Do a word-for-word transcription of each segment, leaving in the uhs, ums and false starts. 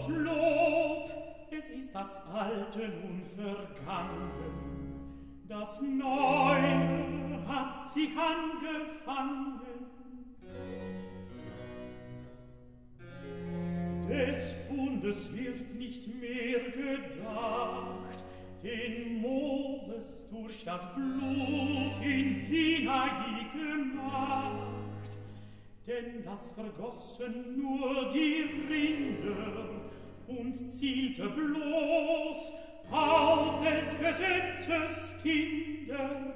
Gottlob, es ist das Alte nun vergangen, das Neue hat sich angefangen. Des Bundes wird nicht mehr gedacht, den Moses durch das Blut in Sinai gemacht, denn das vergossen nur die Rinder und zielte bloß auf des Gesetzes Kinder.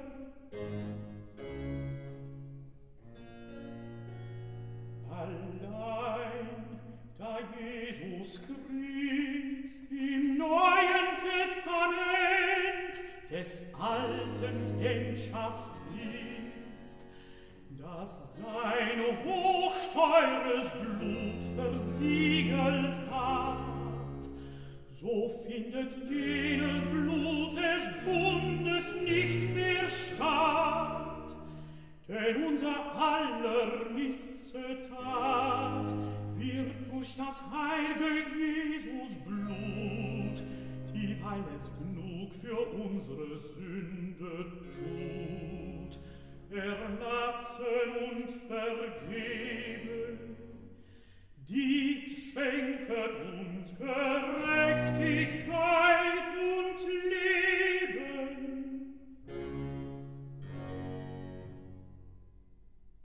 Allein, da Jesus Christ im Neuen Testament des Alten Endschafft ist, das sein hochteures Blut versiegelt hat, so findet jenes Blut des Bundes nicht mehr statt, denn unser aller Missetat wird durch das heilige Jesus Blut, dieweil es genug für unsere Sünde tut, erlassen und vergeben. Dies schenket uns Gerechtigkeit